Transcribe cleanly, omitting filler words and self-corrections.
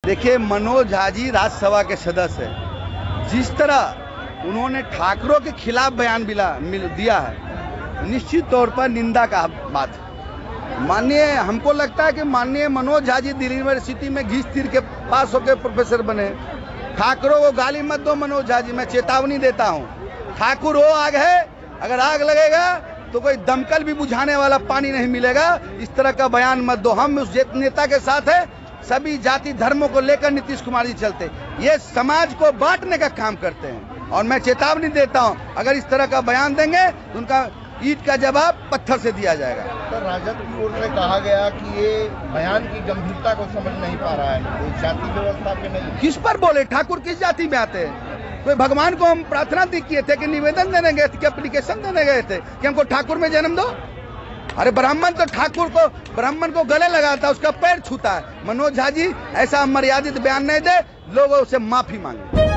देखिए, मनोज झा जी राज्यसभा के सदस्य हैं। जिस तरह उन्होंने ठाकरों के खिलाफ बयान दिया है, निश्चित तौर पर निंदा का बात है। माननीय, हमको लगता है कि माननीय मनोज झा जी दिल्ली यूनिवर्सिटी में घिस तीर के पास होकर प्रोफेसर बने। ठाकरों को गाली मत दो मनोज झा जी, मैं चेतावनी देता हूँ। ठाकुर वो आग है, अगर आग लगेगा तो कोई दमकल भी बुझाने वाला पानी नहीं मिलेगा। इस तरह का बयान मत दो। हम उस नेता के साथ है, सभी जाति धर्मों को लेकर नीतीश कुमार जी चलते, ये समाज को बांटने का काम करते हैं। और मैं चेतावनी देता हूं, अगर इस तरह का बयान देंगे तो उनका ईंट का जवाब पत्थर से दिया जाएगा। सर, राजद की ओर से कहा गया कि ये बयान की गंभीरता को समझ नहीं पा रहा है, कोई जाति व्यवस्था पे नहीं। किस पर बोले? ठाकुर किस जाति में आते हैं? कोई भगवान को हम प्रार्थना किए थे कि निवेदन देने गए थे कि एप्लीकेशन देने गए थे कि हमको ठाकुर में जन्म दो? अरे ब्राह्मण तो ठाकुर को, ब्राह्मण को गले लगाता है, उसका पैर छूता है। मनोज झा जी ऐसा मर्यादित बयान नहीं दे, लोगों से माफी मांगे।